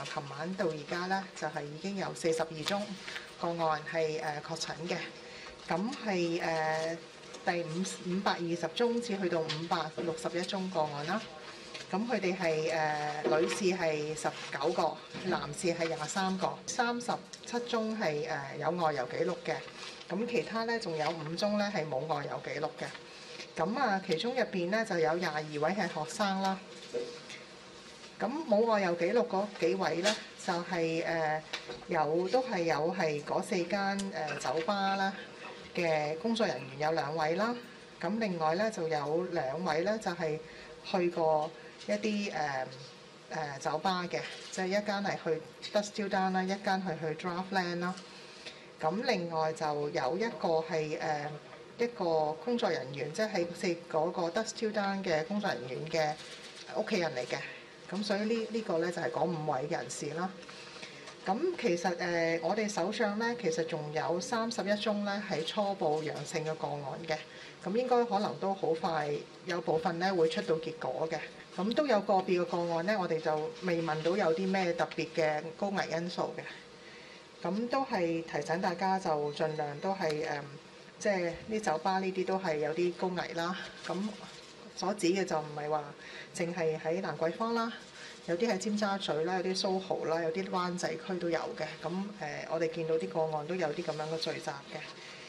琴晚到而家咧，就係已經有42宗個案係確診嘅，咁係第520宗至去到561宗個案啦。咁佢哋係女士係19個，男士係23個，37宗係有外遊記錄嘅。咁其他咧仲有5宗咧係冇外遊記錄嘅。咁其中入邊咧就有22位係學生啦。咁冇外遊記錄嗰幾位咧，就係都係有係嗰4間酒吧啦嘅工作人員有2位啦。咁另外咧就有2位咧就係去過一啲酒吧嘅，即係一間係去 Dustilled 啦，一間係去 Draftland 啦。咁另外就有一個係一個工作人員，即係嗰個 Dustilled 嘅工作人員嘅屋企人嚟嘅。咁所以呢個咧就係嗰5位人士啦。咁其實我哋手上咧其實仲有31宗咧係初步陽性嘅個案嘅。咁應該可能都好快有部分咧會出到結果嘅。咁都有個別嘅個案咧，我哋就未問到有啲咩特別嘅高危因素嘅。咁都係提醒大家就盡量都係即係啲酒吧呢啲都係有啲高危啦。咁所指嘅就唔係話淨係喺蘭桂坊啦，有啲喺尖沙咀啦，有啲蘇豪啦，有啲灣仔區都有嘅。咁我哋見到啲個案都有啲咁樣嘅聚集嘅。